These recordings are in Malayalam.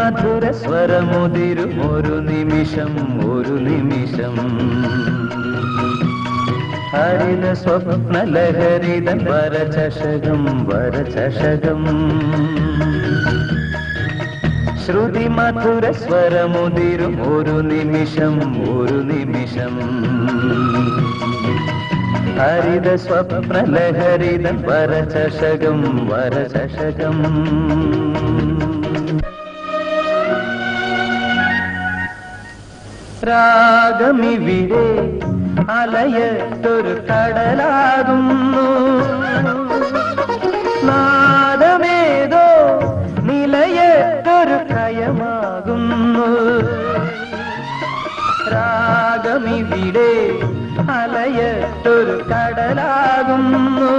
മധുര സ്വരമുതിരും ഒരു നിമിഷം ഒരു നിമിഷം ഹരിത സ്വപ്ന ലഹരിതൻ വരചഷകം വരചഷകം ശ്രുതി മധുര സ്വരമുതിരും ഒരു നിമിഷം ഒരു നിമിഷം ഹരിത സ്വപ്ന ലഹരിതൻ വരചഷകം വരചഷകം രാഗമിവിടെ അലയത്തൊരു കടലാകുന്നു നാദമേതോ നിലയത്തൊരു കയമാകുന്നു രാഗമിവിടെ അലയത്തൊരു കടലാകുന്നു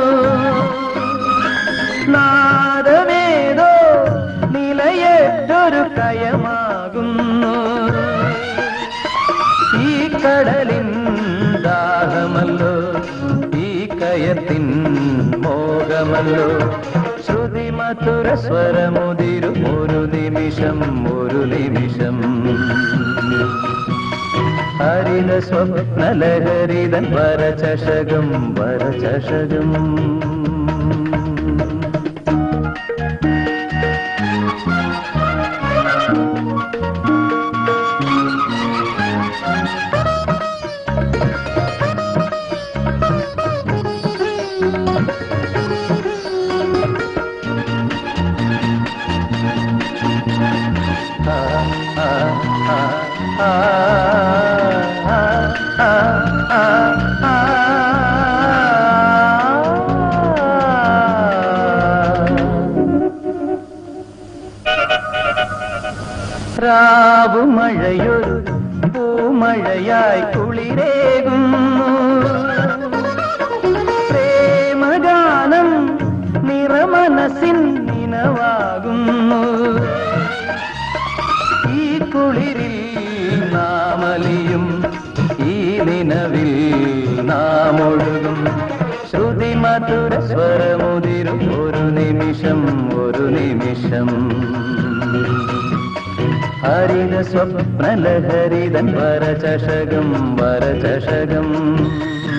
നാദമേതോ നിലയത്തൊരു കയമാകുന്നു ഈ കടലിൻ ദാഹമല്ലോ ഈ കയത്തിൻ മോഹമല്ലോ ശ്രുതി മധുര സ്വരമുതിരും ഒരു നിമിഷം ഒരു നിമിഷം ഹരിത സ്വപ്ന ലഹരിതൻ വരചഷകം വരചഷകം രാവുമഴയൊരു പൂമഴയായി കുളിരേകുന്നു പ്രേമഗാനം നിറമനസിൻ നിനവാകുന്നു ഈ കുളിരിൽ നാമലിയും ഈ നിനവിൽ നാമൊഴുകും ശ്രുതി മധുര സ്വരമുതിരും ഒരു നിമിഷം ഒരു നിമിഷം ഹരിത സ്വപ്ന ലഹരിതൻ വരചഷകം വരചഷകം